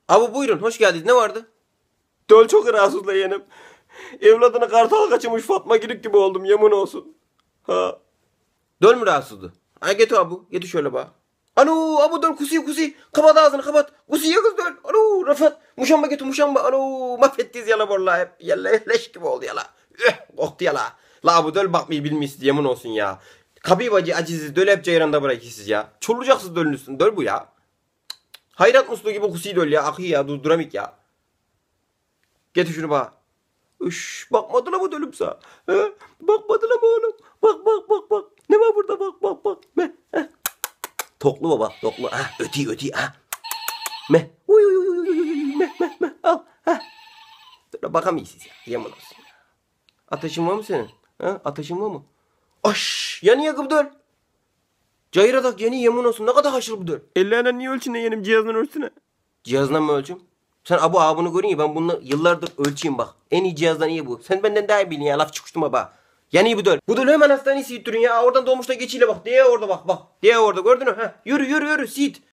Abi buyurun hoş geldiniz. Ne vardı? Döl çok rahatsızla yeğenim. Evladını kartal kaçırmış Fatma Girik gibi oldum yemin olsun. Ha. Döl mü rahatsızdı? Ay getir abi. Getir şöyle bak. Alo abu döl kusi. Kapat ağzını kapat. Kusi ya kız döl. Alo Rafat. Muşamba getir muşamba. Alo mahvettiyiz yala vallahi hep. Yalla leş gibi oldu yala. Koktu yala. La abu döl bakmayı bilmişsiz yemin olsun ya. Kabib acı aciziz döl hep ceyranda bırakıyorsunuz ya. Çolucaksınız dölün üstüne. Döl bu ya. Hayrat musluğu gibi kusi döl ya. Akı ya durduramik ya. Getir şunu bak. Bakmadı la bu dölümsa. He? Bakmadı la mı oğlum? Bak. Ne var burada bak. Me. Heh. Toklu baba toklu. Ha, öti ha. Me. Uy. Me. Al. Ha. Dur bakamayız ya. Yaman olsun. Ateşin var mı senin? Ha? Ateşin var mı? Yanıyor bu döl. Cayradak yeni yemin olsun. Ne kadar haşır bu döl. Ellerine niye ölçün yeğenim cihazın ölçüne? Cihazdan mı ölçüm? Sen abunu görün ya ben bunu yıllardır ölçeyim bak. En iyi cihazdan iyi bu. Sen benden daha iyi bilin ya laf çıkıştım baba. Yani iyi bu döl. Bu döl hemen hastaneye siyittirin ya. Oradan doğmuşta geçiyle bak. Diye orada bak. Diye orada gördün mü? Ha. Yürü sit.